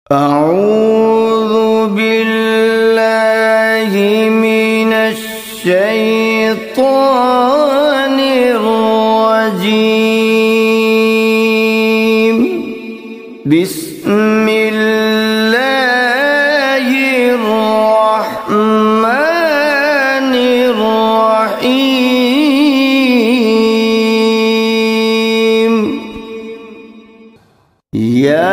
اعوذ باللہ من الشیطان الرجیم بسم اللہ الرحمن الرحیم یا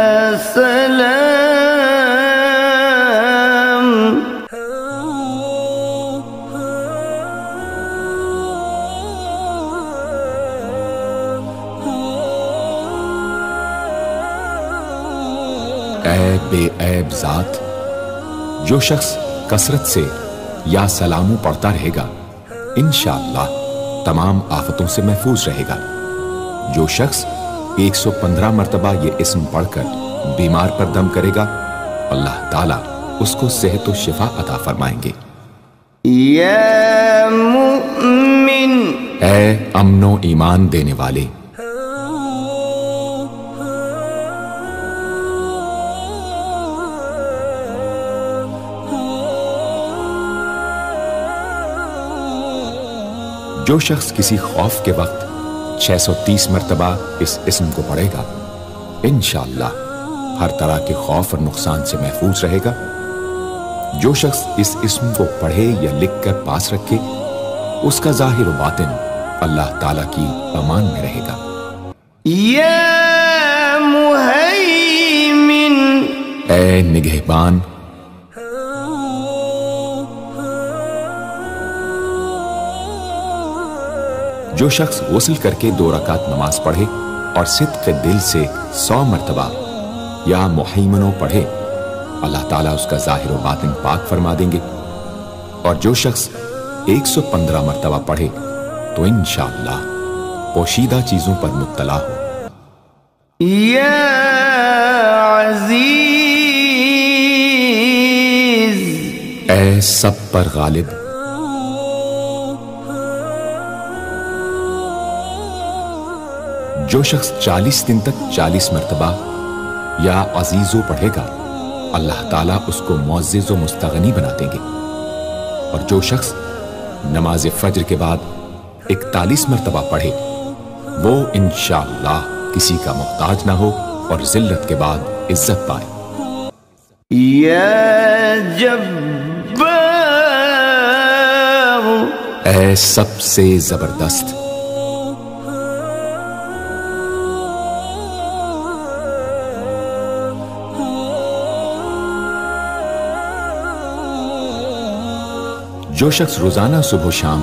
سلام اے بے عیب ذات، جو شخص کثرت سے یا سلامو پڑھتا رہے گا انشاءاللہ تمام آفتوں سے محفوظ رہے گا۔ جو شخص 115 مرتبہ یہ اسم پڑھ کر بیمار پر دم کرے گا اللہ تعالیٰ اس کو صحت و شفا عطا فرمائیں گے۔ یا مؤمن، اے امن و ایمان دینے والے، جو شخص کسی خوف کے وقت 630 مرتبہ اس اسم کو پڑھے گا انشاءاللہ ہر طرح کے خوف اور نقصان سے محفوظ رہے گا۔ جو شخص اس اسم کو پڑھے یا لکھ کر پاس رکھے اس کا ظاہر و باطن اللہ تعالیٰ کی امان میں رہے گا۔ یا مہیمن، اے نگہبان، جو شخص غسل کر کے 2 رکعت نماز پڑھے اور صدق دل سے 100 مرتبہ یا محیمنوں پڑھے اللہ تعالیٰ اس کا ظاہر و باطن پاک فرما دیں گے۔ اور جو شخص 115 مرتبہ پڑھے تو انشاءاللہ پوشیدہ چیزوں پر مطلع ہو۔ یا عزیز، اے سب پر غالب، جو شخص 40 دن تک 40 مرتبہ یا عزیزو پڑھے گا اللہ تعالیٰ اس کو معزز و مستغنی بنا دیں گے۔ اور جو شخص نماز فجر کے بعد 41 مرتبہ پڑھے وہ انشاءاللہ کسی کا محتاج نہ ہو اور ذلت کے بعد عزت پائے۔ یا جبار، اے سب سے زبردست، جو شخص روزانہ صبح و شام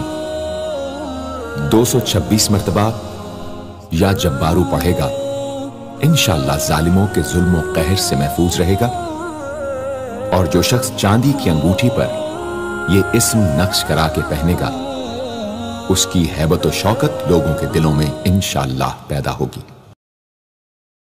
226 مرتبہ یا جبارو پڑھے گا انشاءاللہ ظالموں کے ظلم و قہر سے محفوظ رہے گا۔ اور جو شخص چاندی کی انگوٹھی پر یہ اسم نقش کرا کے پہنے گا اس کی ہیبت و شوکت لوگوں کے دلوں میں انشاءاللہ پیدا ہوگی۔